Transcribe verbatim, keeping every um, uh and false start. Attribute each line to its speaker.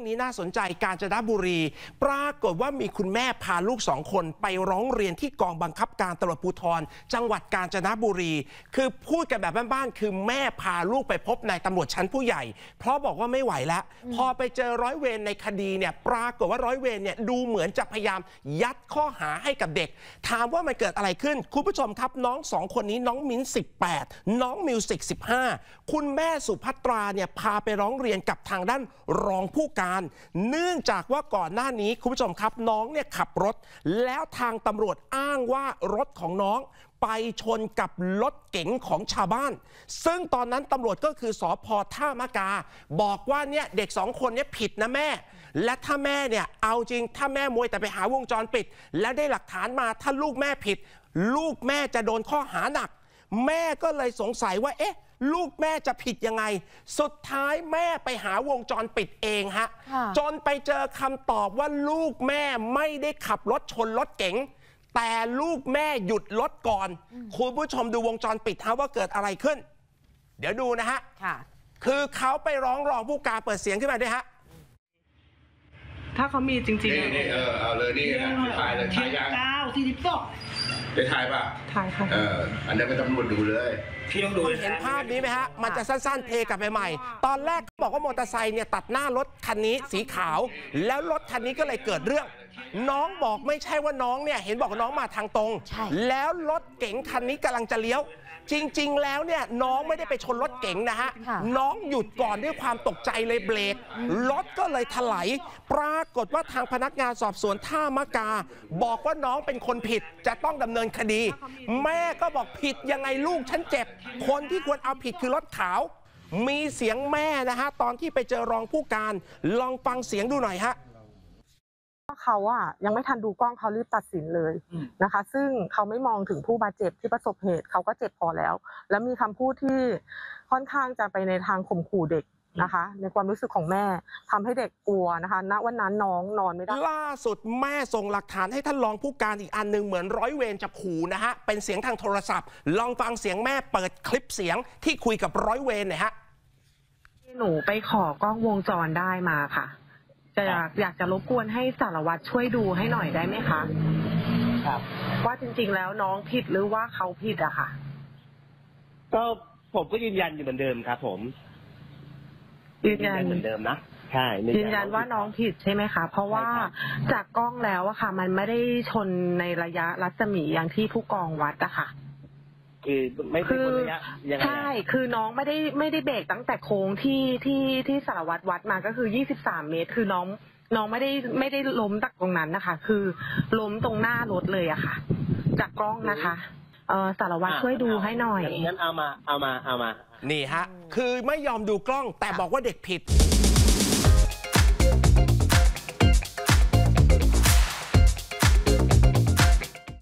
Speaker 1: นี้น่าสนใจกาญจนบุรีปรากฏว่ามีคุณแม่พาลูกสองคนไปร้องเรียนที่กองบังคับการตำรวจภูธรจังหวัดกาญจนบุรีคือพูดกันแบบบ้านๆคือแม่พาลูกไปพบนายตำรวจชั้นผู้ใหญ่เพราะบอกว่าไม่ไหวแล้วพอไปเจอร้อยเวรในคดีเนี่ยปรากฏว่าร้อยเวรเนี่ยดูเหมือนจะพยายามยัดข้อหาให้กับเด็กถามว่ามันเกิดอะไรขึ้นคุณผู้ชมครับน้องสองคนนี้น้องมิ้นสิบแปดน้องมิวสิกสิบห้าคุณแม่สุภัตราเนี่ยพาไปร้องเรียนกับทางด้านรองผู้การเนื่องจากว่าก่อนหน้านี้คุณผู้ชมครับน้องเนี่ยขับรถแล้วทางตำรวจอ้างว่ารถของน้องไปชนกับรถเก๋งของชาวบ้านซึ่งตอนนั้นตำรวจก็คือสภ.ท่ามะกาบอกว่าเนี่ยเด็กสองคนนี้ผิดนะแม่และถ้าแม่เนี่ยเอาจริงถ้าแม่มวยแต่ไปหาวงจรปิดแล้วได้หลักฐานมาถ้าลูกแม่ผิดลูกแม่จะโดนข้อหาหนักแม่ก็เลยสงสัยว่าเอ๊ะลูกแม่จะผิดยังไงสุดท้ายแม่ไปหาวงจรปิดเองฮะจนไปเจอคำตอบว่าลูกแม่ไม่ได้ขับรถชนรถเก๋งแต่ลูกแม่หยุดรถก่อนคุณผู้ชมดูวงจรปิดฮะว่าเกิดอะไรขึ้นเดี๋ยวดูนะฮะคือเขาไปร้องรองผู้การเปิดเสียงขึ้นมาด้วยฮะ
Speaker 2: ถ้าเขามีจริงๆ
Speaker 3: นี่นี่เออเอาเลยนี่นะถ่ายเลยถ่ายยัง
Speaker 2: เก้าสี่สิบสอง
Speaker 3: ได้ถ่ายป่ะ
Speaker 2: ถ่ายค่ะ
Speaker 3: เอออันนี้ไม่ต้องดูดูเลย
Speaker 1: พี่ต้องดูเห็นภาพนี้ไหมฮะมันจะสั้นๆเพกลับไปใหม่ตอนแรกเขาบอกว่ามอเตอร์ไซค์เนี่ยตัดหน้ารถคันนี้สีขาวแล้วรถคันนี้ก็เลยเกิดเรื่องน้องบอกไม่ใช่ว่าน้องเนี่ยเห็นบอกน้องมาทางตรงแล้วรถเก๋งคันนี้กำลังจะเลี้ยวจริงๆแล้วเนี่ยน้องไม่ได้ไปชนรถเก๋งนะฮะน้องหยุดก่อนด้วยความตกใจเลยเบรกรถก็เลยถลายปรากฏว่าทางพนักงานสอบสวนท่ามะกาบอกว่าน้องเป็นคนผิดจะต้องดำเนินคดีแม่ก็บอกผิดยังไงลูกฉันเจ็บคนที่ควรเอาผิดคือรถขาวมีเสียงแม่นะฮะตอนที่ไปเจอรองผู้การลองฟังเสียงดูหน่อยฮะ
Speaker 4: เขาอะยังไม่ทันดูกล้องเขารีบตัดสินเลยนะคะซึ่งเขาไม่มองถึงผู้บาดเจ็บที่ประสบเหตุเขาก็เจ็บพอแล้วแล้วมีคำพูดที่ค่อนข้างจะไปในทางข่มขู่เด็กนะคะในความรู้สึกของแม่ทำให้เด็กกลัวนะคะณวันนั้นน้องนอนไม่ได้
Speaker 1: ล่าสุดแม่ส่งหลักฐานให้ท่านรองผู้การอีกอันหนึ่งเหมือนร้อยเวรจะขู่นะฮะเป็นเสียงทางโทรศัพท์ลองฟังเสียงแม่เปิดคลิปเสียงที่คุยกับร้อยเวรหน่อยฮะ
Speaker 4: หนูไปขอกล้องวงจรได้มาค่ะจะอยากอยากจะรบกวนให้สารวัตรช่วยดูให้หน่อยได้ไหมคะครับว่าจริงๆแล้วน้องผิดหรือว่าเขาผิดอะค่ะ
Speaker 5: ก็ผมก็ยืนยันอยู่เหมือนเดิมครับผม
Speaker 4: ยืนยัน
Speaker 5: เหมือนเดิมนะใช่
Speaker 4: ยืนยันว่าน้องผิดใช่ไหมคะเพราะว่าจากกล้องแล้วอะค่ะมันไม่ได้ชนในระยะรัศมีอย่างที่ผู้กองวัดอะค่ะ
Speaker 5: คือไม่ใช่คนระยะ
Speaker 4: ใช่คือน้องไม่ได้ไม่ได้เบรกตั้งแต่โค้งที่ที่ที่สารวัตรวัดมาก็คือยี่สิบสามเมตรคือน้องน้องไม่ได้ไม่ได้ล้มจากตรงนั้นนะคะคือล้มตรงหน้ารถเลยอะค่ะจากกล้องนะคะเออสารวัตรช่วยดูให้หน่อย
Speaker 5: งั้นเอามาเอามาเอามา
Speaker 1: นี่ฮะคือไม่ยอมดูกล้องแต่บอกว่าเด็กผิด